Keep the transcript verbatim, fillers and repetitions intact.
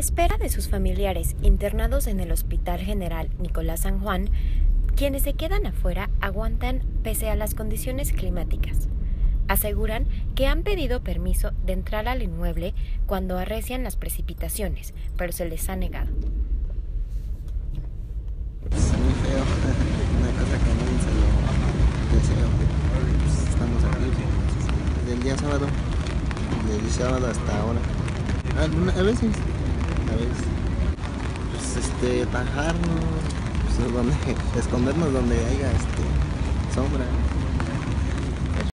espera de sus familiares internados en el Hospital General Nicolás San Juan, quienes se quedan afuera aguantan pese a las condiciones climáticas. Aseguran que han pedido permiso de entrar al inmueble cuando arrecian las precipitaciones, pero se les ha negado. Es muy feo, una cosa que no se lo deseo. Pues estamos aquí desde el día sábado, desde el sábado hasta ahora. A, a veces, a veces, pues este, tajarnos, pues, donde, escondernos donde haya este, sombra.